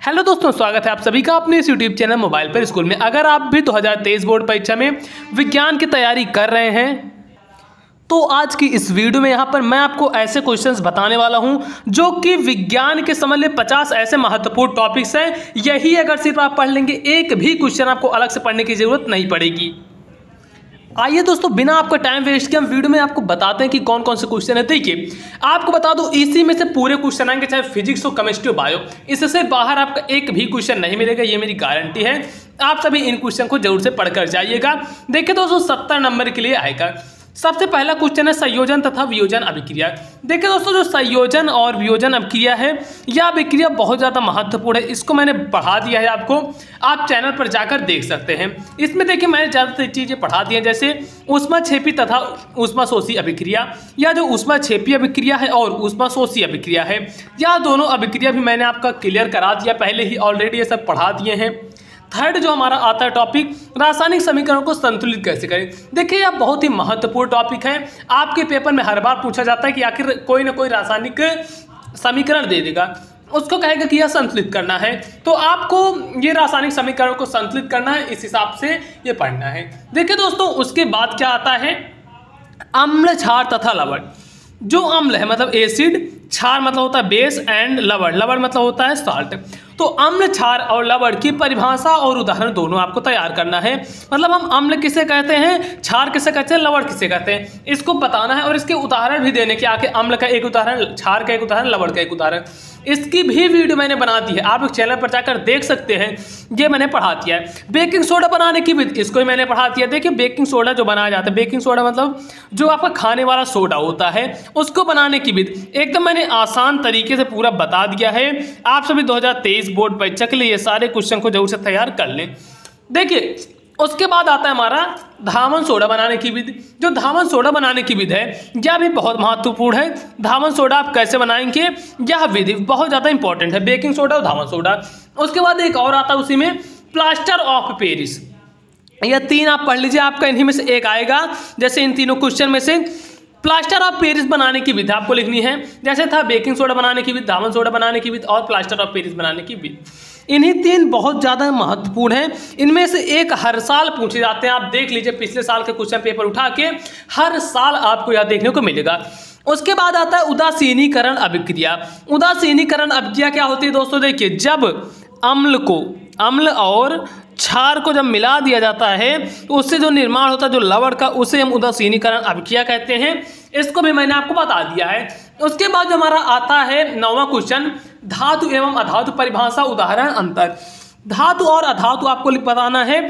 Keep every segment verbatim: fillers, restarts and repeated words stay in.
Hello दोस्तों, स्वागत है आप सभी का अपने इस यूट्यूब चैनल मोबाइल पर स्कूल में। अगर आप भी दो हज़ार तेईस बोर्ड परीक्षा में विज्ञान की तैयारी कर रहे हैं तो आज की इस वीडियो में यहाँ पर मैं आपको ऐसे क्वेश्चंस बताने वाला हूँ जो कि विज्ञान के समझ ले पचास ऐसे महत्वपूर्ण टॉपिक्स हैं। यही अगर सिर्फ आप पढ़ लेंगे, एक भी क्वेश्चन आपको अलग से पढ़ने की जरूरत नहीं पड़ेगी। आइए दोस्तों, बिना आपका टाइम वेस्ट किए हम वीडियो में आपको बताते हैं कि कौन कौन से क्वेश्चन है। देखिए, आपको बता दो इसी में से पूरे क्वेश्चन आएंगे, चाहे फिजिक्स हो, केमिस्ट्री हो, बायो। इससे बाहर आपका एक भी क्वेश्चन नहीं मिलेगा, ये मेरी गारंटी है। आप सभी इन क्वेश्चन को जरूर से पढ़कर जाइएगा। देखिए दोस्तों, सत्तर नंबर के लिए आएगा। सबसे पहला क्वेश्चन है संयोजन तथा वियोजन अभिक्रिया। देखिए दोस्तों, जो संयोजन और वियोजन अभिक्रिया है, यह अभिक्रिया बहुत ज़्यादा महत्वपूर्ण है। इसको मैंने पढ़ा दिया है आपको, आप चैनल पर जाकर देख सकते हैं। इसमें देखिए मैंने ज़्यादातर चीज़ें पढ़ा दी हैं, जैसे ऊष्माक्षेपी तथा ऊष्माशोषी अभिक्रिया, या जो ऊष्माक्षेपी अभिक्रिया है और ऊष्माशोषी अभिक्रिया है, यह दोनों अभिक्रिया भी मैंने आपका क्लियर करा दिया पहले ही, ऑलरेडी ये सब पढ़ा दिए हैं। थर्ड जो हमारा आता है टॉपिक, रासायनिक समीकरणों को संतुलित कैसे करें। देखिए यह बहुत ही महत्वपूर्ण टॉपिक है। आपके पेपर में हर बार पूछा जाता है कि आखिर कोई ना कोई रासायनिक समीकरण दे देगा, उसको कहेगा कि यह संतुलित करना है, तो आपको ये रासायनिक समीकरणों को संतुलित करना है, इस हिसाब से ये पढ़ना है। देखिए दोस्तों, उसके बाद क्या आता है, अम्ल, क्षार तथा लवण। जो अम्ल है मतलब एसिड, क्षार मतलब होता है बेस, एंड लवण लवण मतलब होता है साल्ट। तो अम्ल, क्षार और लवण की परिभाषा और उदाहरण दोनों आपको तैयार करना है। मतलब हम अम्ल किसे कहते हैं, क्षार किसे कहते हैं, लवण किसे कहते हैं, इसको बताना है और इसके उदाहरण भी देने के, आके अम्ल का एक उदाहरण, क्षार का एक उदाहरण, लवण का एक उदाहरण। इसकी भी वीडियो मैंने बना दी है, आप लोग चैनल पर जाकर देख सकते हैं। ये मैंने पढ़ा दिया है। बेकिंग सोडा बनाने की विधि, इसको ही मैंने पढ़ा दिया। देखिए बेकिंग सोडा जो बनाया जाता है, बेकिंग सोडा मतलब जो आपका खाने वाला सोडा होता है, उसको बनाने की विधि एकदम मैंने आसान तरीके से पूरा बता दिया है। आप सभी दो हज़ार तेईस बोर्ड परीक्षा के लिए ये सारे क्वेश्चन को जरूर से तैयार कर लें। देखिए उसके बाद आता है हमारा धामन सोडा बनाने की विधि। जो धामन सोडा बनाने की विधि है, यह भी बहुत महत्वपूर्ण है। धामन सोडा आप कैसे बनाएंगे, यह विधि बहुत ज़्यादा इंपॉर्टेंट है, बेकिंग सोडा और धामन सोडा। उसके बाद एक और आता है उसी में, प्लास्टर ऑफ पेरिस। यह तीन आप पढ़ लीजिए, आपका इन्हीं में से एक आएगा। जैसे इन तीनों क्वेश्चन में से प्लास्टर ऑफ पेरिस बनाने की विधि आपको लिखनी है। जैसे था बेकिंग सोडा बनाने की विधि, धामन सोडा बनाने की विधि और प्लास्टर ऑफ पेरिस बनाने की विधि। इन्हीं तीन बहुत ज़्यादा महत्वपूर्ण हैं। इनमें से एक हर साल पूछे जाते हैं। आप देख लीजिए पिछले साल के क्वेश्चन पेपर उठा के, हर साल आपको यह देखने को मिलेगा। उसके बाद आता है उदासीनीकरण अभिक्रिया। उदासीनीकरण अभिक्रिया क्या होती है दोस्तों, देखिए जब अम्ल को, अम्ल और क्षार को जब मिला दिया जाता है तो उससे जो निर्माण होता है जो लवण का, उसे हम उदासीनीकरण अभिक्रिया कहते हैं। इसको भी मैंने आपको बता दिया है। उसके बाद जो हमारा आता है नौवां क्वेश्चन, धातु एवं अधातु परिभाषा, उदाहरण, अंतर। धातु और अधातु आपको बताना है,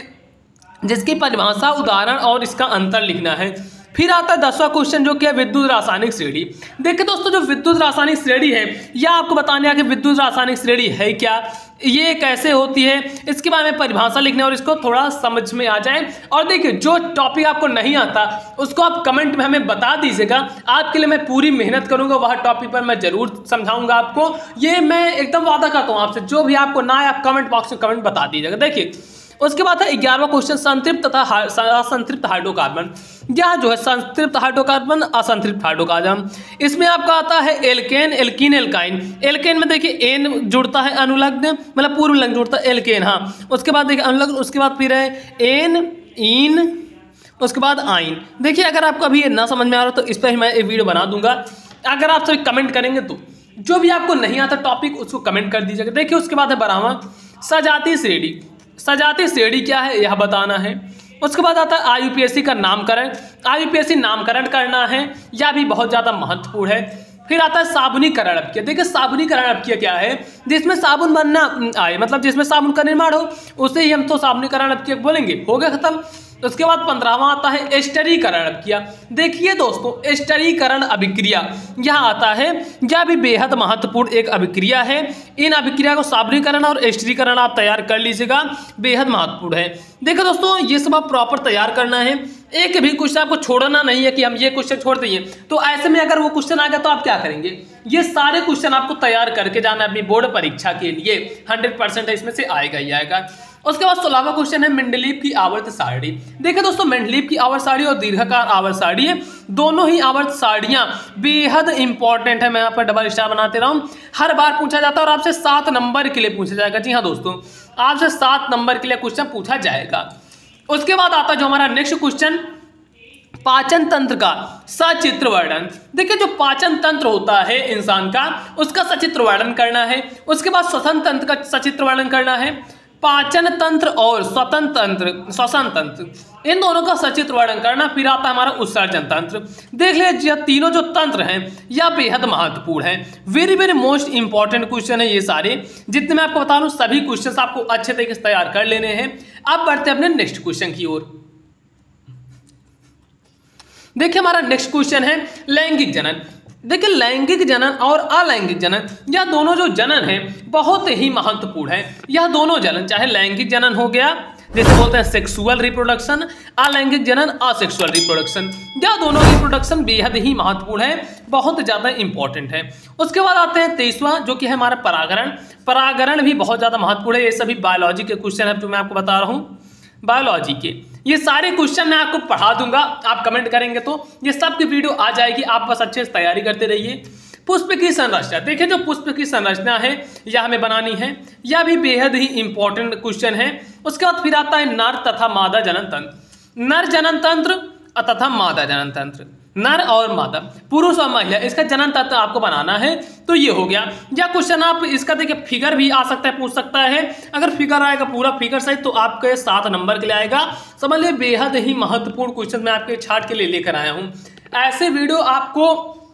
जिसकी परिभाषा, उदाहरण और इसका अंतर लिखना है। फिर आता है दसवां क्वेश्चन जो कि है विद्युत रासायनिक श्रेणी। देखिए दोस्तों, जो विद्युत रासायनिक श्रेणी है, यह आपको बताने है कि विद्युत रासायनिक श्रेणी है क्या, ये कैसे होती है, इसके बारे में परिभाषा लिखना है और इसको थोड़ा समझ में आ जाए। और देखिए जो टॉपिक आपको नहीं आता उसको आप कमेंट में हमें बता दीजिएगा, आपके लिए मैं पूरी मेहनत करूंगा, वह टॉपिक पर मैं जरूर समझाऊंगा आपको। ये मैं एकदम वादा करता हूँ आपसे, जो भी आपको ना आए आप कमेंट बॉक्स में कमेंट बता दीजिएगा। देखिए उसके बाद है ग्यारहवां क्वेश्चन, संतृप्त तथा असंतृप्त हाइड्रोकार्बन। यह जो है संतृप्त हाइड्रोकार्बन, असंतृप्त हाइड्रोकार्बन, इसमें आपका आता है एल्केन, एल्कीन, एल्काइन। एल्केन में देखिए एन जुड़ता है अनुलग्न, मतलब पूर्व लग्न जुड़ता है, एल्केन। हाँ, उसके बाद देखिए अनुलग्न, उसके बाद फिर है एन, इन, उसके बाद आइन। देखिए अगर आपको अभी ये ना समझ में आ रहा तो इस पर ही मैं एक वीडियो बना दूंगा। अगर आप सभी कमेंट करेंगे तो जो भी आपको नहीं आता टॉपिक उसको कमेंट कर दीजिएगा। देखिए उसके बाद है बारहवां, सजातीय श्रेणी। सजातीय श्रेणी क्या है यह बताना है। उसके बाद आता है आईयूपीएसी का नामकरण। आईयूपीएसी नामकरण करना है, यह भी बहुत ज़्यादा महत्वपूर्ण है। फिर आता है साबुनीकरण अभिक्रिया। देखिए साबुनीकरण अभिक्रिया क्या है, जिसमें साबुन बनना आए, मतलब जिसमें साबुन का निर्माण हो, उसे ही हम तो साबुनीकरण अभिक्रिया बोलेंगे। हो गया खत्म। उसके बाद पंद्रहवां आता है एस्टरीकरण अभिक्रिया। देखिए दोस्तों, एस्टरीकरण अभिक्रिया यह आता है, यह भी बेहद महत्वपूर्ण एक अभिक्रिया है। इन अभिक्रिया को साबुनीकरण और एस्टरीकरण आप तैयार कर लीजिएगा, बेहद महत्वपूर्ण है। देखो दोस्तों, ये सब आप प्रॉपर तैयार करना है, एक भी क्वेश्चन आपको छोड़ना नहीं है कि हम ये क्वेश्चन छोड़ देंगे। तो ऐसे में अगर वो क्वेश्चन आ गया तो आप क्या करेंगे, ये सारे क्वेश्चन आपको तैयार करके जाना है अपनी बोर्ड परीक्षा के लिए। हंड्रेड परसेंट इसमें से आएगा ही आएगा। उसके बाद सोलहवां क्वेश्चन है मेंडलीव की आवर्त सारणी। देखिए दोस्तों, मेंडलीव की आवर्त सारणी और दीर्घाकार आवर्त सारणी है, दोनों ही आवर्त सारणियां बेहद इंपॉर्टेंट है। मैं यहाँ पर डबल स्टार बनाते रहा हूँ, हर बार पूछा जाता है और आपसे सात नंबर के लिए पूछा जाएगा। जी हाँ दोस्तों, आपसे सात नंबर के लिए क्वेश्चन पूछा जाएगा। उसके बाद आता है जो हमारा नेक्स्ट क्वेश्चन, पाचन तंत्र का सचित्र वर्णन। देखिए, जो पाचन तंत्र होता है इंसान का, उसका सचित्र वर्णन करना है। उसके बाद श्वसन तंत्र का सचित्र वर्णन करना है। पाचन तंत्र और स्वतंत्र तंत्र श्वसन तंत्र, इन दोनों का सचित्र वर्णन करना। फिर आता है हमारा उत्सर्जन तंत्र। देख लीजिए, तीनों जो तंत्र हैं यह बेहद महत्वपूर्ण है। Very very most important question है ये सारे, जितने मैं आपको बता रहा हूँ सभी क्वेश्चन आपको अच्छे तरीके से तैयार कर लेने हैं। अब बढ़ते हैं अपने नेक्स्ट क्वेश्चन की ओर। देखिए, हमारा नेक्स्ट क्वेश्चन है लैंगिक जनन। देखिए, लैंगिक जनन और अलैंगिक जनन, यह दोनों जो जनन है बहुत ही महत्वपूर्ण है। यह दोनों जनन, चाहे लैंगिक जनन हो गया जैसे बोलते हैं सेक्सुअल रिप्रोडक्शन, अलैंगिक जनन असेक्सुअल रिप्रोडक्शन, यह दोनों रिप्रोडक्शन बेहद ही महत्वपूर्ण है, बहुत ज्यादा इंपॉर्टेंट है। उसके बाद आते हैं तेईसवां, जो कि है हमारा परागरण। परागरण भी बहुत ज्यादा महत्वपूर्ण है। ये सभी बायोलॉजी के क्वेश्चन है जो मैं आपको बता रहा हूँ, बायोलॉजी के। ये सारे क्वेश्चन मैं आपको पढ़ा दूंगा, आप कमेंट करेंगे तो ये सब की वीडियो आ जाएगी। आप बस अच्छे से तैयारी करते रहिए। पुष्प की संरचना, देखिए जो पुष्प की संरचना है यह हमें बनानी है, यह भी बेहद ही इंपॉर्टेंट क्वेश्चन है। उसके बाद फिर आता है नर तथा मादा जनन तंत्र। नर जनन तंत्र तथा मादा जनन तंत्र, नर और मादा, पुरुष और महिला, इसका जनन तंत्र आपको बनाना है। तो ये हो गया। या क्वेश्चन आप इसका देखिए फिगर भी आ सकता है, पूछ सकता है। अगर फिगर आएगा पूरा फिगर सही तो आपके सात नंबर के लिए आएगा। समझ लिए, बेहद ही महत्वपूर्ण क्वेश्चन मैं आपके छाट के लिए लेकर आया हूँ। ऐसे वीडियो आपको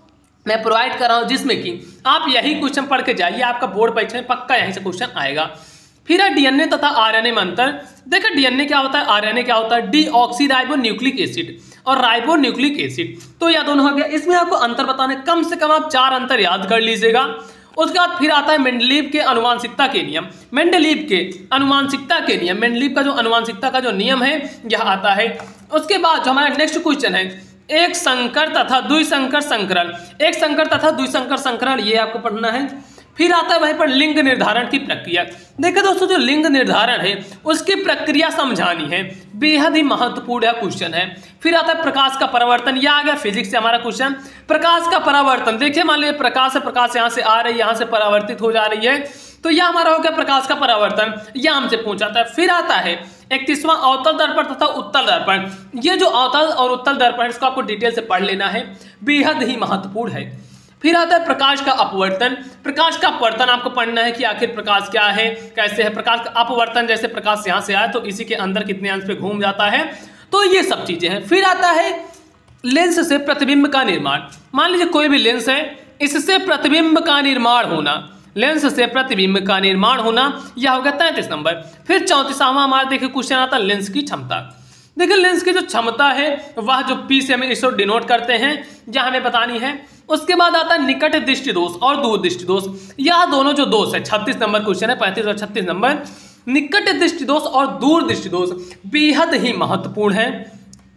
मैं प्रोवाइड कर रहा हूँ जिसमें कि आप यही क्वेश्चन पढ़ के जाइए, आपका बोर्ड परीक्षा में पक्का यहीं से क्वेश्चन आएगा। फिर है डीएनए तथा आरएनए में अंतर। देखिए, डीएनए क्या होता है, आरएनए क्या होता है, डीऑक्सीराइबोन्यूक्लिक एसिड और राइबोन्यूक्लिक एसिड। तो यह दोनों हो गया। इसमें आपको अंतर बताने, कम से कम आप चार अंतर याद कर लीजिएगा। उसके बाद फिर आता है मेंडलीव के अनुवांशिकता के नियम। मेंडलीव के अनुवांशिकता के नियम, मेंडलीव का जो अनुवांशिकता का जो नियम है यह आता है। उसके बाद जो हमारा नेक्स्ट क्वेश्चन है, एक संकर तथा द्विसंकर संकरण। एक संकर तथा द्विसंकर संकरण, ये आपको पढ़ना है। फिर आता है वहीं पर लिंग निर्धारण की प्रक्रिया। देखिए दोस्तों, जो लिंग निर्धारण है उसकी प्रक्रिया समझानी है, बेहद ही महत्वपूर्ण क्वेश्चन है। फिर आता है प्रकाश का परावर्तन, यह आ गया फिजिक्स से हमारा क्वेश्चन। प्रकाश का परावर्तन, देखिए मान लीजिए प्रकाश है, प्रकाश यहाँ से आ रही है, यहाँ से परावर्तित हो जा रही है, तो यह हमारा हो गया प्रकाश का परावर्तन, यह हमसे पूछा था। फिर आता है इकतीसवां अवतल दर्पण तथा उत्तल दर्पण। ये जो अवतल और उत्तल दर्पण इसको आपको डिटेल से पढ़ लेना है, बेहद ही महत्वपूर्ण है। फिर आता है प्रकाश का अपवर्तन। प्रकाश का अपवर्तन आपको पढ़ना है कि आखिर प्रकाश क्या है, कैसे है। प्रकाश का अपवर्तन, जैसे प्रकाश यहाँ से आया तो इसी के अंदर कितने अंश पे घूम जाता है, तो ये सब चीजें हैं। फिर आता है लेंस से प्रतिबिंब का निर्माण। मान लीजिए कोई भी लेंस है, इससे प्रतिबिंब का निर्माण होना, लेंस से प्रतिबिंब का निर्माण होना, यह होगा तैंतीस नंबर। फिर चौंतीसवां हमारा देखिए क्वेश्चन आता है लेंस की क्षमता। देखिए, लेंस की जो क्षमता है वह जो पी से हम इसको डिनोट करते हैं, यह हमें बतानी है। उसके बाद आता है निकट दृष्टि दोष और दूर दृष्टि दोष। यह दोनों जो दोष है, छत्तीस नंबर क्वेश्चन है, पैंतीस और छत्तीस नंबर। निकट दृष्टि दोष और दूर दृष्टि दोष बेहद ही महत्वपूर्ण है,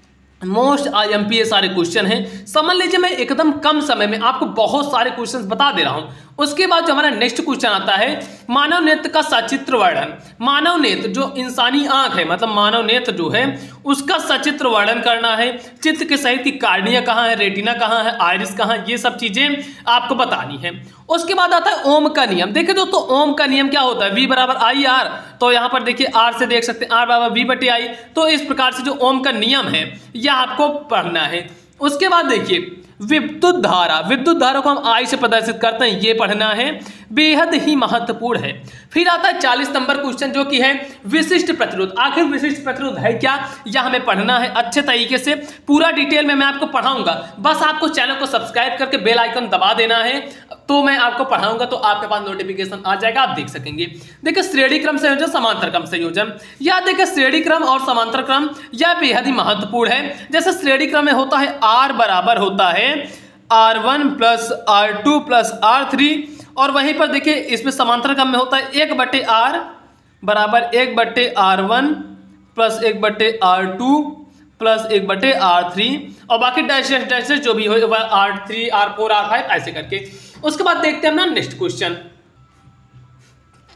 मोस्ट आईएमपी ये सारे क्वेश्चन हैं। समझ लीजिए, मैं एकदम कम समय में आपको बहुत सारे क्वेश्चंस बता दे रहा हूं। उसके बाद जो हमारा नेक्स्ट क्वेश्चन आता है मानव नेत्र का सचित्र वर्णन। मानव नेत्र जो इंसानी आंख है, मतलब मानव नेत्र जो है उसका सचित्र वर्णन करना है। चित्र के सहित की कार्निया कहाँ है, रेटिना कहाँ है, आइरिस कहाँ है, ये सब चीजें आपको बतानी है। उसके बाद आता है ओम का नियम। देखिए दोस्तों, ओम का नियम क्या होता है, वी बराबर आई आर। तो यहाँ पर देखिए आर से देख सकते हैं आर बराबर वी बटे आई। तो इस प्रकार से जो ओम का नियम है यह आपको पढ़ना है। उसके बाद देखिए विद्युत धारा, विद्युत धारा को हम आई से प्रदर्शित करते हैं, ये पढ़ना है, बेहद ही महत्वपूर्ण है। फिर आता है चालीस नंबर क्वेश्चन जो कि है विशिष्ट प्रतिरोध। आखिर विशिष्ट प्रतिरोध है क्या, यह हमें पढ़ना है अच्छे तरीके से, पूरा डिटेल में मैं आपको पढ़ाऊंगा। बस आपको चैनल को सब्सक्राइब करके बेल आइकन दबा देना है, तो मैं आपको पढ़ाऊंगा तो आपके पास नोटिफिकेशन आ जाएगा, आप देख सकेंगे। देखिए श्रेणी क्रम संयोजन, समांतर क्रम संयोजन, या देखिए श्रेणी क्रम और समांतर क्रम यह बेहद ही महत्वपूर्ण है। जैसे श्रेणी क्रम में होता है आर बराबर होता है R one plus R two plus R three, और वहीं पर देखिए इसमें समांतर क्रम में होता है एक बटे आर बराबर एक बटे आर वन प्लस एक बटे आर टू प्लस एक बटे आर थ्री, और बाकी डैश डैश डैश जो भी हो वह R three R four R five ऐसे करके। उसके बाद देखते हैं ना नेक्स्ट क्वेश्चन।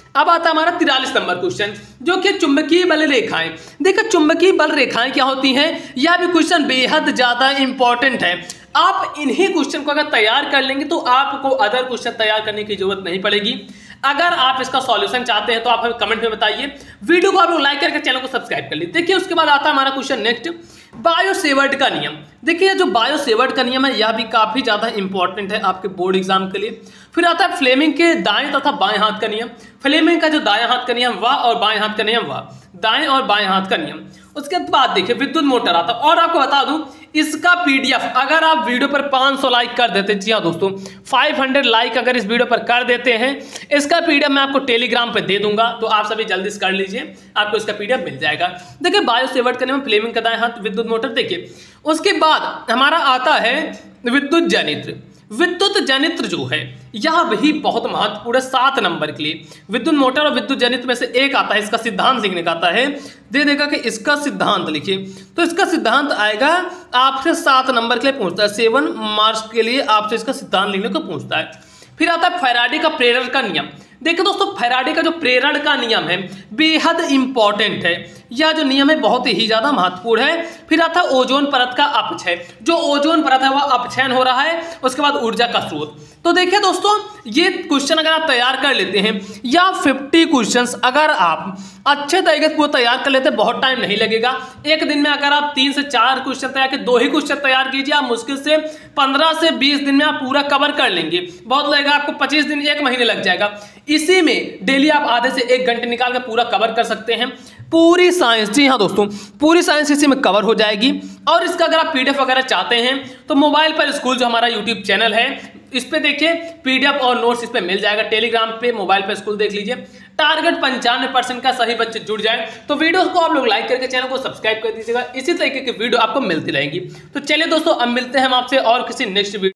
अब आता है हमारा तिरालीस नंबर क्वेश्चन, जो कि चुंबकीय बल रेखाएं। देखिए चुंबकीय बल रेखाएं क्या होती हैं, यह भी क्वेश्चन बेहद ज्यादा इंपॉर्टेंट है। आप इन्हीं क्वेश्चन को अगर तैयार कर लेंगे तो आपको अदर क्वेश्चन तैयार करने की जरूरत नहीं पड़ेगी। अगर आप इसका सॉल्यूशन चाहते हैं तो आप हमें कमेंट में बताइए, वीडियो को आप लोग लाइक करके चैनल को सब्सक्राइब कर लीजिए। देखिए उसके बाद आता है हमारा क्वेश्चन नेक्स्ट, बायो सेवर्ट का नियम। देखिए जो बायो सेवर्ट का नियम है यह भी काफी ज्यादा इंपॉर्टेंट है आपके बोर्ड एग्जाम के लिए। फिर आता है फ्लेमिंग के दाएं तथा बाएं हाथ का नियम। फ्लेमिंग का जो दाएं हाथ का नियम वह और बाएं हाथ का नियम वह, दाएं और बाएं हाथ का नियम। उसके बाद देखिए विद्युत मोटर आता है। और आपको बता दूं इसका पीडीएफ अगर आप वीडियो पर पाँच सौ लाइक कर देते, जी हाँ दोस्तों पाँच सौ लाइक अगर इस वीडियो पर कर देते हैं, इसका पीडीएफ मैं आपको टेलीग्राम पे दे दूंगा, तो आप सभी जल्दी से कर लीजिए, आपको इसका पीडीएफ मिल जाएगा। देखिए बायो सेवर्ट करने में फ्लेमिंग का दाएं हाथ, विद्युत मोटर। देखिए उसके बाद हमारा आता है विद्युत जनित्र। विद्युत जनित्र जो है यह भी बहुत महत्वपूर्ण है सात नंबर के लिए। विद्युत मोटर और विद्युत जनित्र में से एक आता है, इसका सिद्धांत लिखने का आता है, दे देगा कि इसका सिद्धांत लिखिए। तो इसका सिद्धांत आएगा आपसे सात नंबर के लिए पूछता है, सेवन मार्क्स के लिए आपसे इसका सिद्धांत लिखने को पूछता है। फिर आता है फैराडे का प्रेरण का नियम। देखिए दोस्तों फैराडे का जो प्रेरण का नियम है बेहद इंपॉर्टेंट है, यह जो नियम है बहुत ही ज्यादा महत्वपूर्ण है। फिर आता है ओजोन परत का अपक्षय। जो ओजोन परत है वह अपक्षयन हो रहा है। उसके बाद ऊर्जा का स्रोत। तो देखिए दोस्तों ये क्वेश्चन अगर आप तैयार कर लेते हैं या पचास क्वेश्चंस अगर आप अच्छे तरीके से पूरा तैयार कर लेते हैं, बहुत टाइम नहीं लगेगा। एक दिन में अगर आप तीन से चार क्वेश्चन तैयार कर, दो ही क्वेश्चन तैयार कीजिए, आप मुश्किल से पंद्रह से बीस दिन में आप पूरा कवर कर लेंगे। बहुत लगेगा आपको पच्चीस दिन, एक महीने लग जाएगा। इसी में डेली आप आधे से एक घंटे निकाल कर पूरा कवर कर सकते हैं पूरी साइंस। जी हाँ दोस्तों पूरी साइंस इसी में कवर हो जाएगी। और इसका अगर आप पीडीएफ वगैरह चाहते हैं तो मोबाइल पर स्कूल जो हमारा यूट्यूब चैनल है इस पे देखिए पीडीएफ और नोट्स इस पे मिल जाएगा। टेलीग्राम पे मोबाइल पे स्कूल देख लीजिए। टारगेट पंचानवे परसेंट का सही बच्चे जुड़ जाए तो वीडियो को आप लोग लाइक करके चैनल को सब्सक्राइब कर दीजिएगा। इसी तरीके की वीडियो आपको मिलती रहेंगी। तो चलिए दोस्तों अब मिलते हैं हम आपसे और किसी नेक्स्ट वीडियो